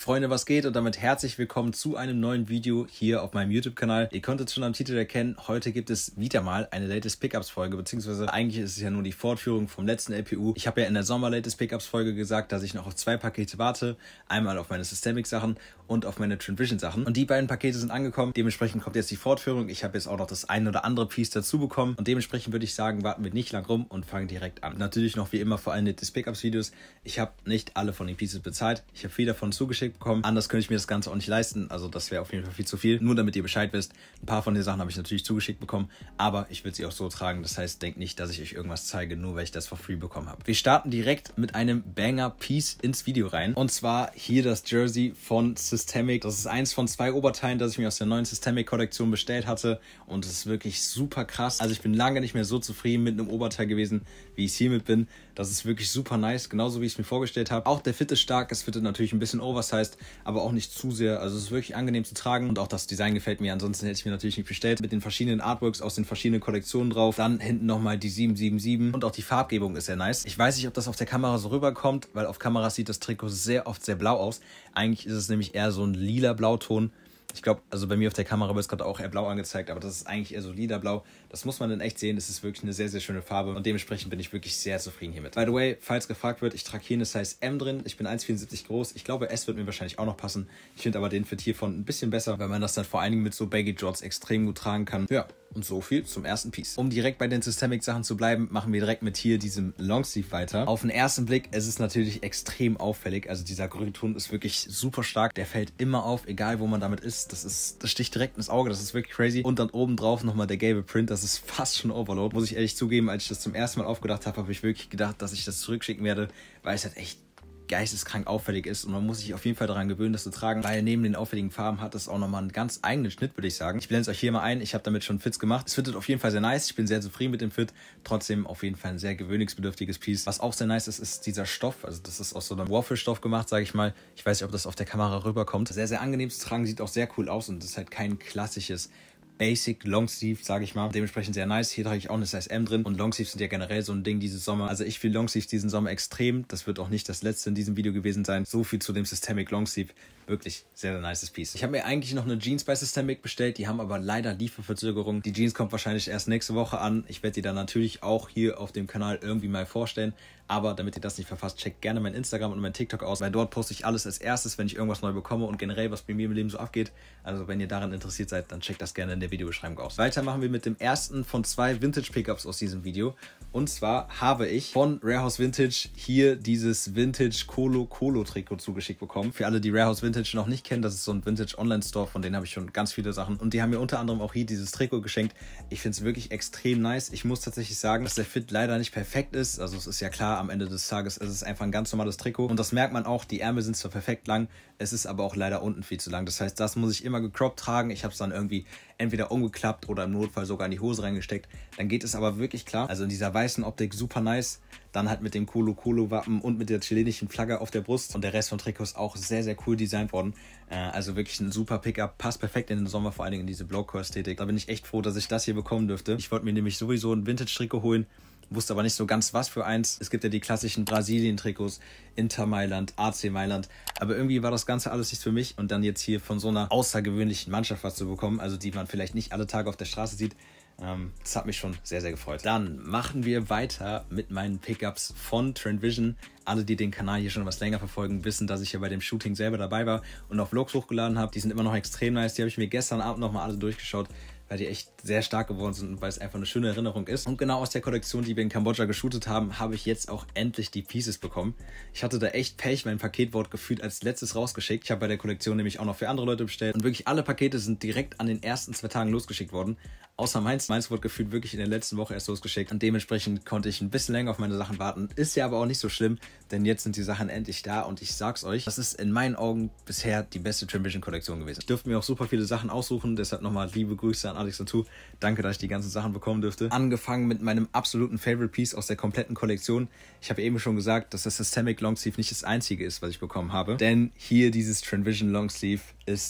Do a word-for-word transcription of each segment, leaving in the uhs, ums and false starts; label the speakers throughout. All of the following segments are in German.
Speaker 1: Freunde, was geht? Und damit herzlich willkommen zu einem neuen Video hier auf meinem YouTube-Kanal. Ihr konntet es schon am Titel erkennen, heute gibt es wieder mal eine Latest Pickups-Folge, beziehungsweise eigentlich ist es ja nur die Fortführung vom letzten L P U. Ich habe ja in der Sommer-Latest Pickups-Folge gesagt, dass ich noch auf zwei Pakete warte. Einmal auf meine Systemic-Sachen und auf meine Trendvision-Sachen. Und die beiden Pakete sind angekommen. Dementsprechend kommt jetzt die Fortführung. Ich habe jetzt auch noch das ein oder andere Piece dazu bekommen. Und dementsprechend würde ich sagen, warten wir nicht lang rum und fangen direkt an. Natürlich noch wie immer vor allem Latest Pickups-Videos. Ich habe nicht alle von den Pieces bezahlt. Ich habe viel davon zugeschickt bekommen. Anders könnte ich mir das Ganze auch nicht leisten. Also das wäre auf jeden Fall viel zu viel. Nur damit ihr Bescheid wisst. Ein paar von den Sachen habe ich natürlich zugeschickt bekommen. Aber ich würde sie auch so tragen. Das heißt, denkt nicht, dass ich euch irgendwas zeige, nur weil ich das for free bekommen habe. Wir starten direkt mit einem Banger-Piece ins Video rein. Und zwar hier das Jersey von Systemic. Das ist eins von zwei Oberteilen, das ich mir aus der neuen Systemic-Kollektion bestellt hatte. Und es ist wirklich super krass. Also ich bin lange nicht mehr so zufrieden mit einem Oberteil gewesen, wie ich es hiermit bin. Das ist wirklich super nice. Genauso wie ich es mir vorgestellt habe. Auch der Fit ist stark. Es fittet natürlich ein bisschen oversized, aber auch nicht zu sehr. Also es ist wirklich angenehm zu tragen und auch das Design gefällt mir. Ansonsten hätte ich mir natürlich nicht bestellt. Mit den verschiedenen Artworks aus den verschiedenen Kollektionen drauf. Dann hinten nochmal die sieben sieben sieben und auch die Farbgebung ist sehr nice. Ich weiß nicht, ob das auf der Kamera so rüberkommt, weil auf Kamera sieht das Trikot sehr oft sehr blau aus. Eigentlich ist es nämlich eher so ein lila Blauton. Ich glaube, also bei mir auf der Kamera wird es gerade auch eher blau angezeigt, aber das ist eigentlich eher so lila-blau. Das muss man dann echt sehen. Das ist wirklich eine sehr, sehr schöne Farbe und dementsprechend bin ich wirklich sehr zufrieden hiermit. By the way, falls gefragt wird, ich trage hier eine Size M drin. Ich bin eins Komma vierundsiebzig groß. Ich glaube, S wird mir wahrscheinlich auch noch passen. Ich finde aber den Fit hiervon ein bisschen besser, weil man das dann vor allen Dingen mit so Baggy Jorts extrem gut tragen kann. Ja. Und so viel zum ersten Piece. Um direkt bei den Systemic-Sachen zu bleiben, machen wir direkt mit hier diesem Longsleeve weiter. Auf den ersten Blick ist es natürlich extrem auffällig. Also dieser Grünton ist wirklich super stark. Der fällt immer auf, egal wo man damit ist. Das ist, das sticht direkt ins Auge. Das ist wirklich crazy. Und dann oben drauf nochmal der gelbe Print. Das ist fast schon Overload. Muss ich ehrlich zugeben, als ich das zum ersten Mal aufgedacht habe, habe ich wirklich gedacht, dass ich das zurückschicken werde, weil es halt echt geisteskrank auffällig ist und man muss sich auf jeden Fall daran gewöhnen, das zu tragen, weil neben den auffälligen Farben hat es auch nochmal einen ganz eigenen Schnitt, würde ich sagen. Ich blende es euch hier mal ein, ich habe damit schon Fits gemacht. Es fittet auf jeden Fall sehr nice, ich bin sehr zufrieden mit dem Fit, trotzdem auf jeden Fall ein sehr gewöhnungsbedürftiges Piece. Was auch sehr nice ist, ist dieser Stoff, also das ist aus so einem Waffle-Stoff gemacht, sage ich mal. Ich weiß nicht, ob das auf der Kamera rüberkommt. Sehr, sehr angenehm zu tragen, sieht auch sehr cool aus und ist halt kein klassisches Basic Longsleeve, sage ich mal. Dementsprechend sehr nice. Hier trage ich auch eine Size M drin und Longsleeves sind ja generell so ein Ding dieses Sommer. Also ich fühle Longsleeves diesen Sommer extrem. Das wird auch nicht das letzte in diesem Video gewesen sein. So viel zu dem Systemic Longsleeve. Wirklich sehr, sehr nices Piece. Ich habe mir eigentlich noch eine Jeans bei Systemic bestellt. Die haben aber leider Lieferverzögerung. Die Jeans kommt wahrscheinlich erst nächste Woche an. Ich werde die dann natürlich auch hier auf dem Kanal irgendwie mal vorstellen. Aber damit ihr das nicht verpasst, checkt gerne mein Instagram und mein TikTok aus, weil dort poste ich alles als erstes, wenn ich irgendwas neu bekomme und generell, was bei mir im Leben so abgeht. Also wenn ihr daran interessiert seid, dann checkt das gerne in der Videobeschreibung aus. Weiter machen wir mit dem ersten von zwei Vintage-Pickups aus diesem Video. Und zwar habe ich von Rarehouse Vintage hier dieses Vintage Colo Colo Trikot zugeschickt bekommen. Für alle, die Rarehouse Vintage noch nicht kennen, das ist so ein Vintage Online-Store, von denen habe ich schon ganz viele Sachen. Und die haben mir unter anderem auch hier dieses Trikot geschenkt. Ich finde es wirklich extrem nice. Ich muss tatsächlich sagen, dass der Fit leider nicht perfekt ist. Also es ist ja klar, am Ende des Tages ist es einfach ein ganz normales Trikot. Und das merkt man auch, die Ärmel sind zwar perfekt lang, es ist aber auch leider unten viel zu lang. Das heißt, das muss ich immer gecroppt tragen. Ich habe es dann irgendwie entweder umgeklappt oder im Notfall sogar in die Hose reingesteckt. Dann geht es aber wirklich klar. Also in dieser weißen Optik super nice. Dann halt mit dem Colo Colo Wappen und mit der chilenischen Flagge auf der Brust. Und der Rest von Trikots ist auch sehr, sehr cool designt worden. Äh, also wirklich ein super Pickup. Passt perfekt in den Sommer, vor allen Dingen in diese Blaucore-Ästhetik. Da bin ich echt froh, dass ich das hier bekommen dürfte. Ich wollte mir nämlich sowieso ein Vintage-Trikot holen. Wusste aber nicht so ganz, was für eins. Es gibt ja die klassischen Brasilien-Trikots, Inter Mailand, A C Mailand. Aber irgendwie war das Ganze alles nicht für mich. Und dann jetzt hier von so einer außergewöhnlichen Mannschaft was zu bekommen, also die man vielleicht nicht alle Tage auf der Straße sieht, ähm, das hat mich schon sehr, sehr gefreut. Dann machen wir weiter mit meinen Pickups von Trendvision. Alle, die den Kanal hier schon was länger verfolgen, wissen, dass ich ja bei dem Shooting selber dabei war und auch Vlogs hochgeladen habe. Die sind immer noch extrem nice. Die habe ich mir gestern Abend nochmal alle durchgeschaut, weil die echt sehr stark geworden sind und weil es einfach eine schöne Erinnerung ist. Und genau aus der Kollektion, die wir in Kambodscha geshootet haben, habe ich jetzt auch endlich die Pieces bekommen. Ich hatte da echt Pech, mein Paket wurde gefühlt als letztes rausgeschickt. Ich habe bei der Kollektion nämlich auch noch für andere Leute bestellt und wirklich alle Pakete sind direkt an den ersten zwei Tagen losgeschickt worden. Außer meins. Meins wurde gefühlt wirklich in der letzten Woche erst losgeschickt und dementsprechend konnte ich ein bisschen länger auf meine Sachen warten. Ist ja aber auch nicht so schlimm, denn jetzt sind die Sachen endlich da und ich sag's euch, das ist in meinen Augen bisher die beste Trendvision-Kollektion gewesen. Ich durfte mir auch super viele Sachen aussuchen, deshalb nochmal liebe Grüße an Alex dazu. Danke, dass ich die ganzen Sachen bekommen dürfte. Angefangen mit meinem absoluten Favorite Piece aus der kompletten Kollektion. Ich habe eben schon gesagt, dass das Systemic Longsleeve nicht das einzige ist, was ich bekommen habe, denn hier dieses Trendvision Longsleeve ist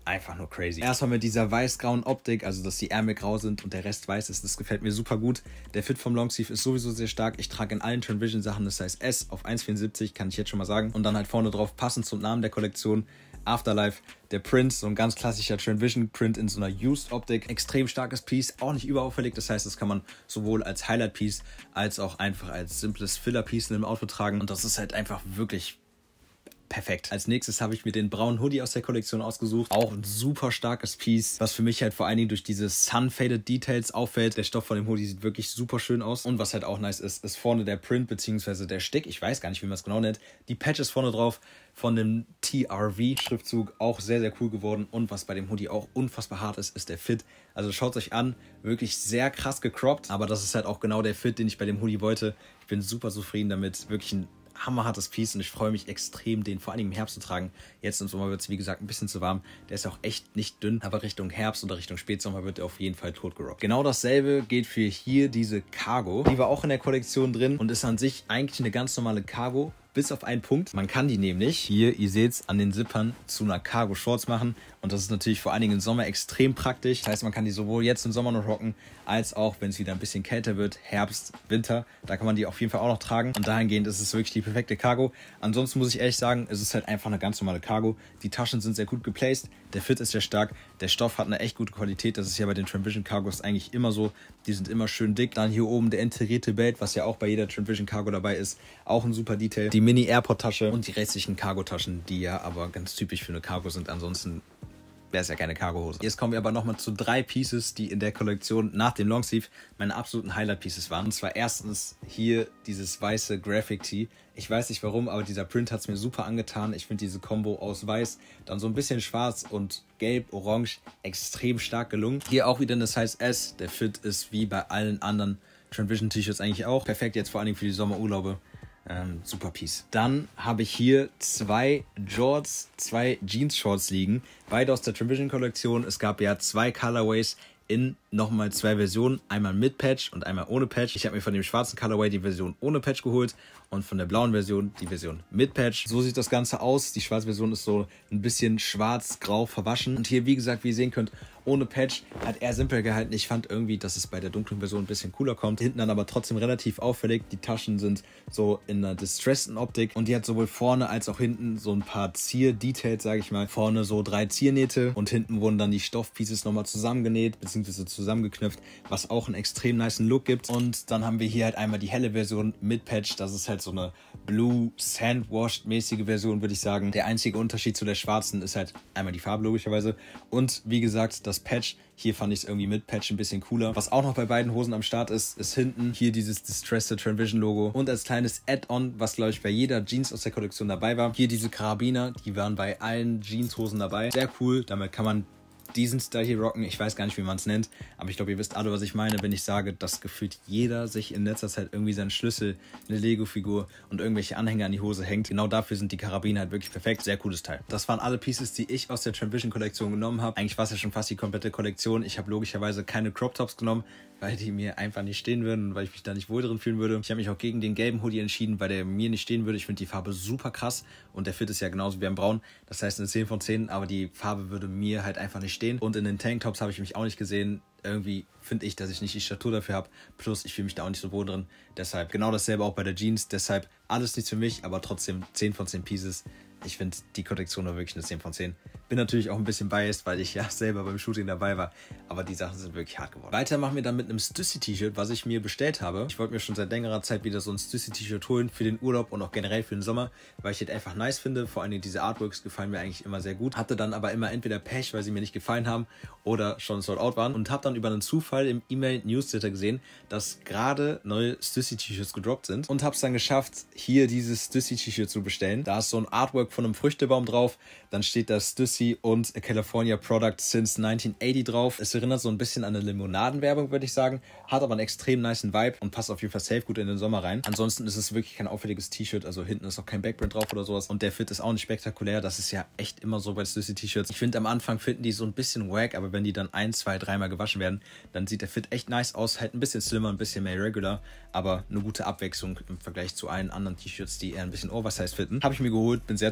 Speaker 1: einfach nur crazy. Erstmal mit dieser weiß-grauen Optik, also dass die Ärmel grau sind und der Rest weiß ist, das gefällt mir super gut. Der Fit vom Longsleeve ist sowieso sehr stark. Ich trage in allen Trendvision Sachen das Size S auf eins Komma vierundsiebzig, kann ich jetzt schon mal sagen. Und dann halt vorne drauf, passend zum Namen der Kollektion, Afterlife, der Print, so ein ganz klassischer Trendvision Print in so einer Used Optik. Extrem starkes Piece, auch nicht überauffällig. Das heißt, das kann man sowohl als Highlight Piece als auch einfach als simples Filler Piece in einem Outfit tragen. Und das ist halt einfach wirklich perfekt. Als nächstes habe ich mir den braunen Hoodie aus der Kollektion ausgesucht. Auch ein super starkes Piece, was für mich halt vor allen Dingen durch diese Sun-Faded Details auffällt. Der Stoff von dem Hoodie sieht wirklich super schön aus. Und was halt auch nice ist, ist vorne der Print bzw. der Stick. Ich weiß gar nicht, wie man es genau nennt. Die Patches vorne drauf von dem T R V-Schriftzug auch sehr, sehr cool geworden. Und was bei dem Hoodie auch unfassbar hart ist, ist der Fit. Also schaut es euch an. Wirklich sehr krass gecroppt. Aber das ist halt auch genau der Fit, den ich bei dem Hoodie wollte. Ich bin super zufrieden damit. Wirklich ein hammerhartes Piece und ich freue mich extrem, den vor allem im Herbst zu tragen. Jetzt im Sommer wird es, wie gesagt, ein bisschen zu warm. Der ist auch echt nicht dünn, aber Richtung Herbst oder Richtung Spätsommer wird er auf jeden Fall tot gerockt. Genau dasselbe gilt für hier diese Cargo. Die war auch in der Kollektion drin und ist an sich eigentlich eine ganz normale Cargo, bis auf einen Punkt. Man kann die nämlich, hier, ihr seht es, an den Zippern zu einer Cargo Shorts machen. Und das ist natürlich vor allen Dingen im Sommer extrem praktisch. Das heißt, man kann die sowohl jetzt im Sommer noch rocken, als auch, wenn es wieder ein bisschen kälter wird, Herbst, Winter. Da kann man die auf jeden Fall auch noch tragen. Und dahingehend ist es wirklich die perfekte Cargo. Ansonsten muss ich ehrlich sagen, es ist halt einfach eine ganz normale Cargo. Die Taschen sind sehr gut geplaced. Der Fit ist sehr stark. Der Stoff hat eine echt gute Qualität. Das ist ja bei den Trendvision Cargos eigentlich immer so. Die sind immer schön dick. Dann hier oben der integrierte Belt, was ja auch bei jeder Trendvision Cargo dabei ist. Auch ein super Detail. Die Mini-Airport-Tasche und die restlichen Cargo-Taschen, die ja aber ganz typisch für eine Cargo sind. Ansonsten wäre es ja keine Cargo-Hose. Jetzt kommen wir aber nochmal zu drei Pieces, die in der Kollektion nach dem Longsleeve meine absoluten Highlight-Pieces waren. Und zwar erstens hier dieses weiße Graphic-Tee. Ich weiß nicht warum, aber dieser Print hat es mir super angetan. Ich finde diese Kombo aus weiß, dann so ein bisschen schwarz und gelb, orange extrem stark gelungen. Hier auch wieder eine Size S. Der Fit ist wie bei allen anderen Trendvision-T-Shirts eigentlich auch. Perfekt jetzt vor allem für die Sommerurlaube. Ähm, super Piece. Dann habe ich hier zwei Jorts, zwei Jeans-Shorts liegen. Beide aus der Trendvision-Kollektion. Es gab ja zwei Colorways in nochmal zwei Versionen. Einmal mit Patch und einmal ohne Patch. Ich habe mir von dem schwarzen Colorway die Version ohne Patch geholt und von der blauen Version die Version mit Patch. So sieht das Ganze aus. Die schwarze Version ist so ein bisschen schwarz-grau verwaschen. Und hier, wie gesagt, wie ihr sehen könnt, ohne Patch hat er simpel gehalten. Ich fand irgendwie, dass es bei der dunklen Version ein bisschen cooler kommt. Hinten dann aber trotzdem relativ auffällig. Die Taschen sind so in einer distresseden Optik und die hat sowohl vorne als auch hinten so ein paar Zier-Details, sage ich mal. Vorne so drei Ziernähte und hinten wurden dann die Stoffpieces nochmal zusammengenäht bzw. zusammengeknüpft, was auch einen extrem nicen Look gibt. Und dann haben wir hier halt einmal die helle Version mit Patch. Das ist halt so eine Blue Sandwashed-mäßige Version, würde ich sagen. Der einzige Unterschied zu der schwarzen ist halt einmal die Farbe logischerweise und wie gesagt, das Patch. Hier fand ich es irgendwie mit Patch ein bisschen cooler. Was auch noch bei beiden Hosen am Start ist, ist hinten hier dieses Distressed Trendvision Logo. Und als kleines Add-on, was glaube ich bei jeder Jeans aus der Kollektion dabei war, hier diese Karabiner, die waren bei allen Jeans-Hosen dabei. Sehr cool, damit kann man diesen Style hier rocken. Ich weiß gar nicht, wie man es nennt, aber ich glaube, ihr wisst alle, was ich meine, wenn ich sage, dass gefühlt jeder sich in letzter Zeit irgendwie seinen Schlüssel, eine Lego-Figur und irgendwelche Anhänger an die Hose hängt. Genau dafür sind die Karabiner halt wirklich perfekt. Sehr cooles Teil. Das waren alle Pieces, die ich aus der Trendvision-Kollektion genommen habe. Eigentlich war es ja schon fast die komplette Kollektion. Ich habe logischerweise keine Crop-Tops genommen, weil die mir einfach nicht stehen würden und weil ich mich da nicht wohl drin fühlen würde. Ich habe mich auch gegen den gelben Hoodie entschieden, weil der mir nicht stehen würde. Ich finde die Farbe super krass und der Fit ist ja genauso wie am Braun. Das heißt eine zehn von zehn, aber die Farbe würde mir halt einfach nicht stehen. Und in den Tanktops habe ich mich auch nicht gesehen. Irgendwie finde ich, dass ich nicht die Statur dafür habe. Plus, ich fühle mich da auch nicht so wohl drin. Deshalb genau dasselbe auch bei der Jeans. Deshalb alles nichts für mich, aber trotzdem zehn von zehn Pieces. Ich finde, die Kollektion war wirklich eine zehn von zehn. Bin natürlich auch ein bisschen biased, weil ich ja selber beim Shooting dabei war. Aber die Sachen sind wirklich hart geworden. Weiter machen wir dann mit einem Stussy-T-Shirt, was ich mir bestellt habe. Ich wollte mir schon seit längerer Zeit wieder so ein Stussy-T-Shirt holen für den Urlaub und auch generell für den Sommer, weil ich es einfach nice finde. Vor allem diese Artworks gefallen mir eigentlich immer sehr gut. Hatte dann aber immer entweder Pech, weil sie mir nicht gefallen haben oder schon sold out waren. Und habe dann über einen Zufall im E-Mail-Newsletter gesehen, dass gerade neue Stussy-T-Shirts gedroppt sind. Und habe es dann geschafft, hier dieses Stussy-T-Shirt zu bestellen. Da ist so ein Artwork von einem Früchtebaum drauf. Dann steht da Stussy und a California Product since neunzehnhundertachtzig drauf. Es erinnert so ein bisschen an eine Limonadenwerbung, würde ich sagen. Hat aber einen extrem nicen Vibe und passt auf jeden Fall safe gut in den Sommer rein. Ansonsten ist es wirklich kein auffälliges T-Shirt. Also hinten ist auch kein Backprint drauf oder sowas. Und der Fit ist auch nicht spektakulär. Das ist ja echt immer so bei Stussy-T-Shirts. Ich finde, am Anfang finden die so ein bisschen wack, aber wenn die dann ein, zwei, dreimal gewaschen werden, dann sieht der Fit echt nice aus. Halt ein bisschen slimmer, ein bisschen mehr regular, aber eine gute Abwechslung im Vergleich zu allen anderen T-Shirts, die eher ein bisschen oversized fitten. Habe ich mir geholt, bin sehr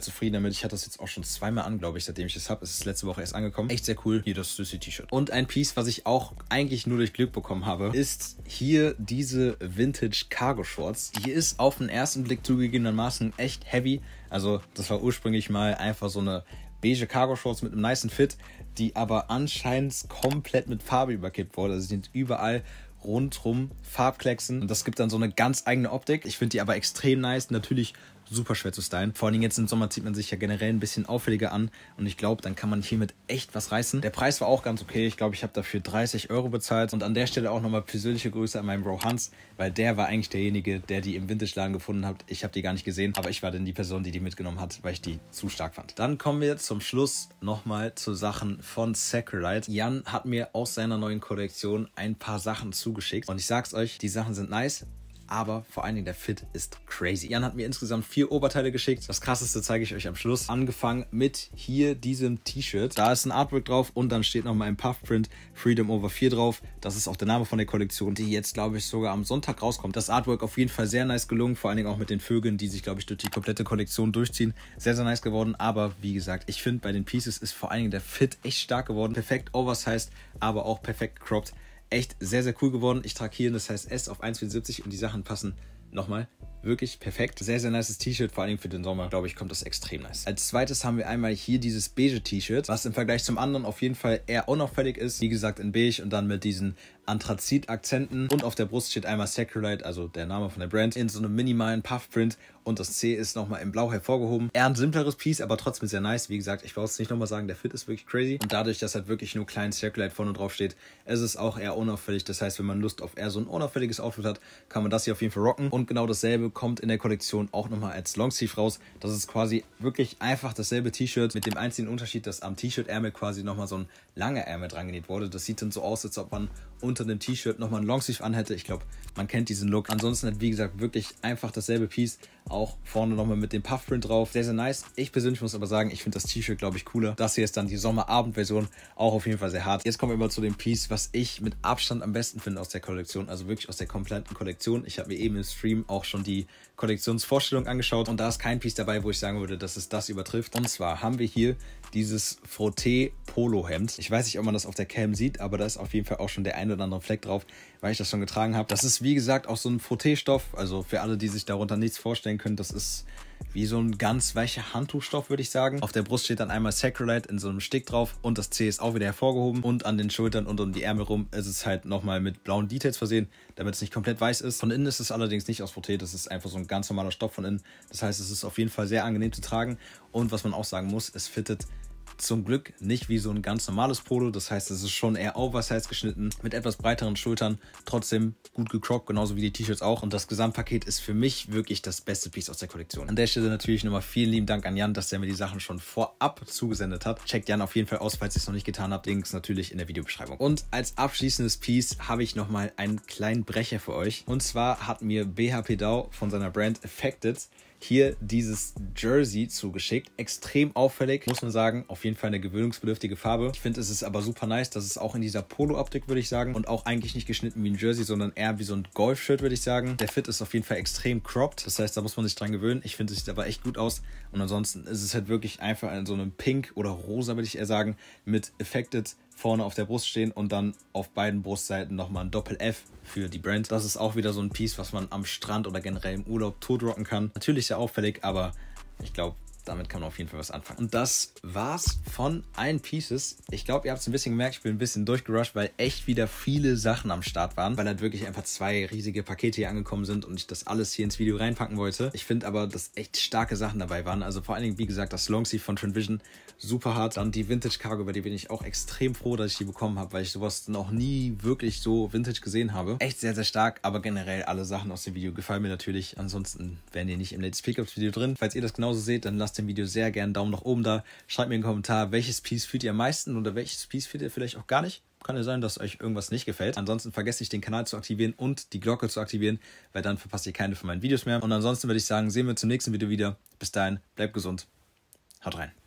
Speaker 1: zufrieden damit. Ich hatte das jetzt auch schon zweimal an, glaube ich, seitdem ich es habe. Es ist letzte Woche erst angekommen. Echt sehr cool. Hier das Stussy T-Shirt. Und ein Piece, was ich auch eigentlich nur durch Glück bekommen habe, ist hier diese Vintage Cargo Shorts. Die ist auf den ersten Blick zugegebenermaßen echt heavy. Also das war ursprünglich mal einfach so eine beige Cargo Shorts mit einem nicen Fit, die aber anscheinend komplett mit Farbe überkippt wurde. Also sie sind überall rundrum Farbklecksen und das gibt dann so eine ganz eigene Optik. Ich finde die aber extrem nice, natürlich super schwer zu stylen. Vor allem jetzt im Sommer zieht man sich ja generell ein bisschen auffälliger an und ich glaube, dann kann man hiermit echt was reißen. Der Preis war auch ganz okay. Ich glaube, ich habe dafür dreißig Euro bezahlt und an der Stelle auch nochmal persönliche Grüße an meinen Bro Hans, weil der war eigentlich derjenige, der die im Vintage-Laden gefunden hat. Ich habe die gar nicht gesehen, aber ich war dann die Person, die die mitgenommen hat, weil ich die zu stark fand. Dann kommen wir zum Schluss nochmal zu Sachen von Sakurite. Jan hat mir aus seiner neuen Kollektion ein paar Sachen zugeschickt und ich sag's euch, die Sachen sind nice. Aber vor allen Dingen der Fit ist crazy. Jan hat mir insgesamt vier Oberteile geschickt. Das krasseste zeige ich euch am Schluss. Angefangen mit hier diesem T-Shirt. Da ist ein Artwork drauf und dann steht nochmal im Puffprint Freedom Over vier drauf. Das ist auch der Name von der Kollektion, die jetzt, glaube ich, sogar am Sonntag rauskommt. Das Artwork auf jeden Fall sehr nice gelungen. Vor allen Dingen auch mit den Vögeln, die sich, glaube ich, durch die komplette Kollektion durchziehen. Sehr, sehr nice geworden. Aber wie gesagt, ich finde, bei den Pieces ist vor allen Dingen der Fit echt stark geworden. Perfekt oversized, aber auch perfekt cropped. Echt sehr, sehr cool geworden. Ich trage hier das heißt S auf eins Komma vierundsiebzig und die Sachen passen nochmal wirklich perfekt. Sehr, sehr nices T-Shirt, vor allem für den Sommer, glaube ich, kommt das extrem nice. Als zweites haben wir einmal hier dieses beige T-Shirt, was im Vergleich zum anderen auf jeden Fall eher unauffällig ist. Wie gesagt, in beige und dann mit diesen Anthrazit-Akzenten. Und auf der Brust steht einmal Sakurite, also der Name von der Brand, in so einem minimalen Puffprint. Und das C ist nochmal in Blau hervorgehoben. Eher ein simpleres Piece, aber trotzdem sehr nice. Wie gesagt, ich brauche es nicht nochmal sagen, der Fit ist wirklich crazy. Und dadurch, dass halt wirklich nur klein Sakurite vorne drauf steht, ist es auch eher unauffällig. Das heißt, wenn man Lust auf eher so ein unauffälliges Outfit hat, kann man das hier auf jeden Fall rocken. Und genau dasselbe kommt in der Kollektion auch nochmal als Longsleeve raus. Das ist quasi wirklich einfach dasselbe T-Shirt mit dem einzigen Unterschied, dass am T-Shirt-Ärmel quasi nochmal so ein langer Ärmel dran genäht wurde. Das sieht dann so aus, als ob man unter dem T-Shirt nochmal ein Longsleeve anhätte. Ich glaube, man kennt diesen Look. Ansonsten hat, wie gesagt, wirklich einfach dasselbe Piece. Auch vorne nochmal mit dem Puffprint drauf. Sehr, sehr nice. Ich persönlich muss aber sagen, ich finde das T-Shirt, glaube ich, cooler. Das hier ist dann die Sommerabend-Version. Auch auf jeden Fall sehr hart. Jetzt kommen wir mal zu dem Piece, was ich mit Abstand am besten finde aus der Kollektion. Also wirklich aus der kompletten Kollektion. Ich habe mir eben im Stream auch schon die Kollektionsvorstellung angeschaut. Und da ist kein Piece dabei, wo ich sagen würde, dass es das übertrifft. Und zwar haben wir hier dieses Frotté-Polo-Hemd. Ich weiß nicht, ob man das auf der Cam sieht, aber da ist auf jeden Fall auch schon der ein oder andere Fleck drauf, weil ich das schon getragen habe. Das ist, wie gesagt, auch so ein Frotté-Stoff. Also für alle, die sich darunter nichts vorstellen können, das ist wie so ein ganz weicher Handtuchstoff, würde ich sagen. Auf der Brust steht dann einmal Sakurite in so einem Stick drauf und das C ist auch wieder hervorgehoben. Und an den Schultern und um die Ärmel rum ist es halt nochmal mit blauen Details versehen, damit es nicht komplett weiß ist. Von innen ist es allerdings nicht aus Frotté, das ist einfach so ein ganz normaler Stoff von innen. Das heißt, es ist auf jeden Fall sehr angenehm zu tragen. Und was man auch sagen muss, es fittet zum Glück nicht wie so ein ganz normales Polo. Das heißt, es ist schon eher oversized geschnitten, mit etwas breiteren Schultern, trotzdem gut gecroppt, genauso wie die T-Shirts auch. Und das Gesamtpaket ist für mich wirklich das beste Piece aus der Kollektion. An der Stelle natürlich nochmal vielen lieben Dank an Jan, dass der mir die Sachen schon vorab zugesendet hat. Checkt Jan auf jeden Fall aus, falls ihr es noch nicht getan habt. Links natürlich in der Videobeschreibung. Und als abschließendes Piece habe ich nochmal einen kleinen Brecher für euch. Und zwar hat mir B H P Dau von seiner Brand Affected hier dieses Jersey zugeschickt. Extrem auffällig, muss man sagen. Auf jeden Fall eine gewöhnungsbedürftige Farbe. Ich finde, es ist aber super nice. Das ist auch in dieser Polo-Optik, würde ich sagen. Und auch eigentlich nicht geschnitten wie ein Jersey, sondern eher wie so ein Golf-Shirt, würde ich sagen. Der Fit ist auf jeden Fall extrem cropped. Das heißt, da muss man sich dran gewöhnen. Ich finde, es sieht aber echt gut aus. Und ansonsten ist es halt wirklich einfach in so einem Pink oder Rosa, würde ich eher sagen, mit Affected vorne auf der Brust stehen und dann auf beiden Brustseiten nochmal ein Doppel-F für die Brand. Das ist auch wieder so ein Piece, was man am Strand oder generell im Urlaub totrocken kann. Natürlich sehr auffällig, aber ich glaube, damit kann man auf jeden Fall was anfangen. Und das war's von allen Pieces. Ich glaube, ihr habt es ein bisschen gemerkt, ich bin ein bisschen durchgerusht, weil echt wieder viele Sachen am Start waren, weil halt wirklich einfach zwei riesige Pakete hier angekommen sind und ich das alles hier ins Video reinpacken wollte. Ich finde aber, dass echt starke Sachen dabei waren. Also vor allen Dingen, wie gesagt, das Longsleeve von Trend Vision, super hart. Dann die Vintage Cargo, über die bin ich auch extrem froh, dass ich die bekommen habe, weil ich sowas noch nie wirklich so Vintage gesehen habe. Echt sehr, sehr stark, aber generell alle Sachen aus dem Video gefallen mir natürlich. Ansonsten wären die nicht im Latest Pickups Video drin. Falls ihr das genauso seht, dann lasst dem Video sehr gerne einen Daumen nach oben da. Schreibt mir in den Kommentar, welches Piece fühlt ihr am meisten oder welches Piece fühlt ihr vielleicht auch gar nicht. Kann ja sein, dass euch irgendwas nicht gefällt. Ansonsten vergesst nicht, den Kanal zu aktivieren und die Glocke zu aktivieren, weil dann verpasst ihr keine von meinen Videos mehr. Und ansonsten würde ich sagen, sehen wir uns im nächsten Video wieder. Bis dahin, bleibt gesund. Haut rein.